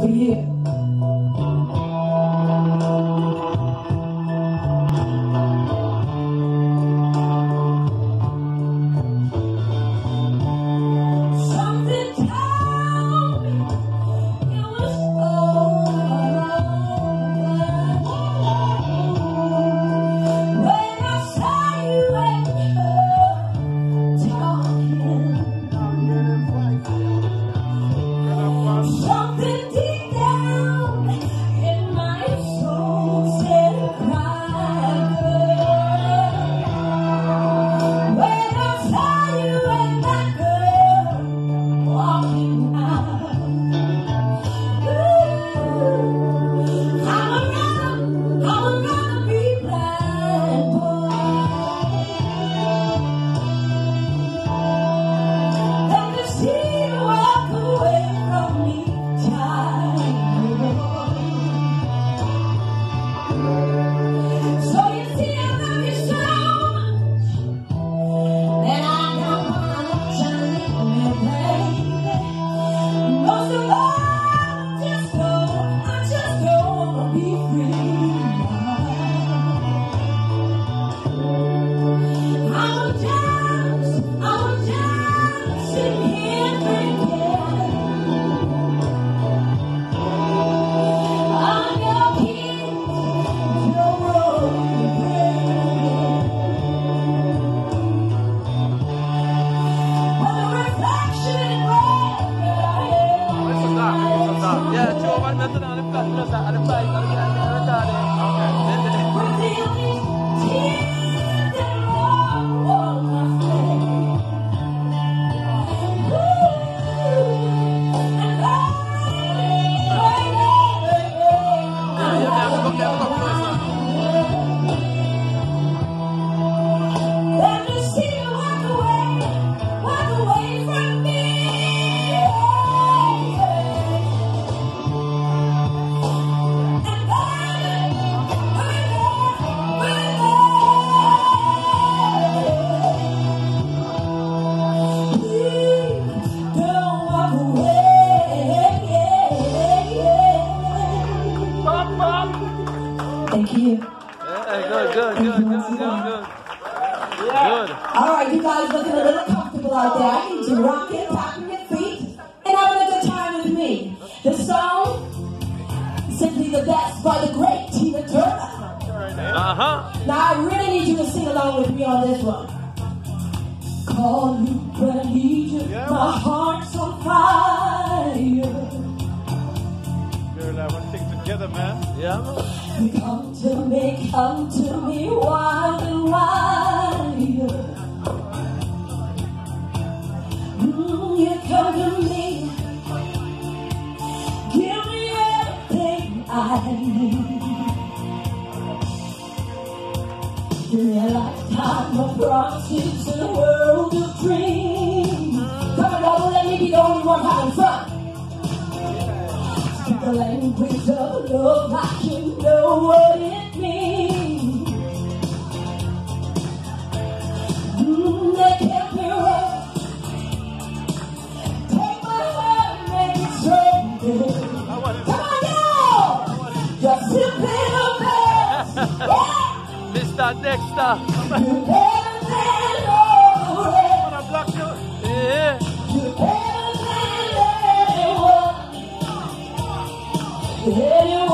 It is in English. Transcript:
for you. Thank you. Yeah, good. All right, you guys looking a little comfortable out there. I need you rocking, tapping your feet, and having a good time with me. The song, Simply the Best by the great Tina Turner. Now I really need you to sing along with me on this one. Call you, but I need you. My heart's on fire. That one thing together, man. Yeah. Come to me, wild and wild. You come to me, give me everything I need. Give me a lifetime of promises and a world of dreams. Come on, don't let me be the only one having fun. The language of love, like you know what it means. They can't be wrong. Take my hand, make it so good. Come on, y'all! Just simply the best. Yeah. Mr. Dexter. You better than all the rest. Yeah. You better than anyone. Anyone.